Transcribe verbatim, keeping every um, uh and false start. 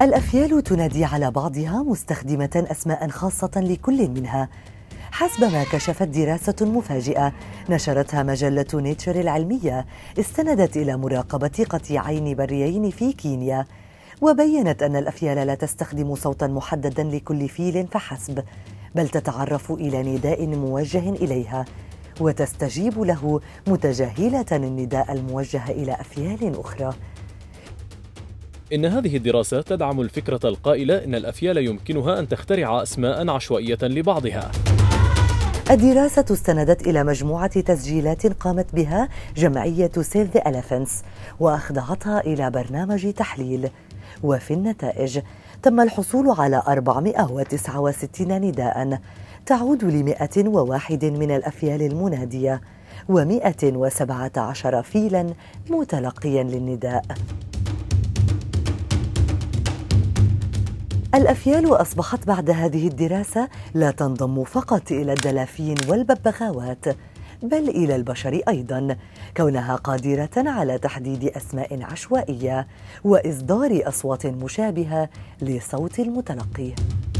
الأفيال تنادي على بعضها مستخدمة أسماء خاصة لكل منها، حسب ما كشفت دراسة مفاجئة نشرتها مجلة نيتشر العلمية استندت إلى مراقبة قطيعين بريين في كينيا، وبينت أن الأفيال لا تستخدم صوتا محددا لكل فيل فحسب، بل تتعرف إلى نداء موجه إليها وتستجيب له متجاهلة النداء الموجه إلى أفيال أخرى. إن هذه الدراسة تدعم الفكرة القائلة إن الأفيال يمكنها أن تخترع أسماء عشوائية لبعضها. الدراسة استندت إلى مجموعة تسجيلات قامت بها جمعية سيف ذا إليفنتس وأخضعتها إلى برنامج تحليل، وفي النتائج تم الحصول على أربعمائة وتسعة وستين نداءً تعود لمئة وواحد من الأفيال المنادية ومئة وسبعة عشر فيلاً متلقياً للنداء. الأفيال أصبحت بعد هذه الدراسة لا تنضم فقط إلى الدلافين والببغاوات بل إلى البشر أيضاً، كونها قادرة على تحديد أسماء عشوائية وإصدار أصوات مشابهة لصوت المتلقي.